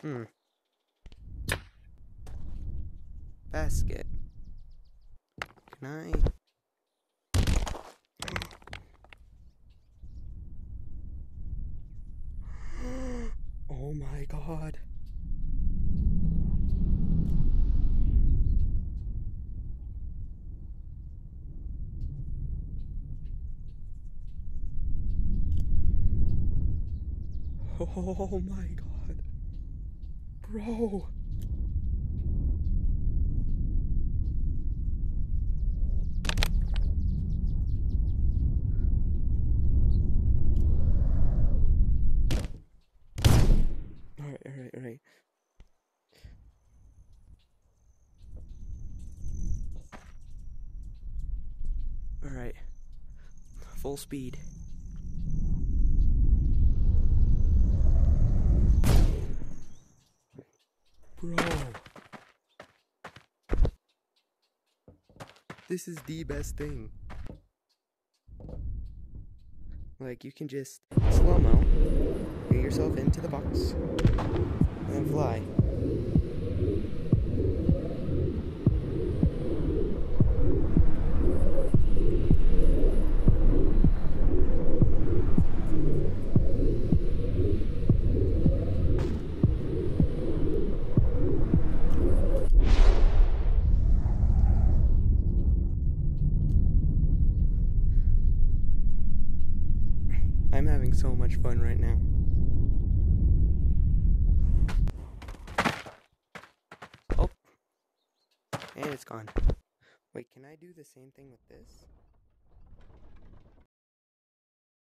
Basket. Can I? Oh my god. Oh my god. Bro. Alright. Alright. Full speed. Bro. This is the best thing. Like, you can just slow-mo, get yourself into the box, and then fly. I'm having so much fun right now. Oh, and it's gone. Wait, can I do the same thing with this?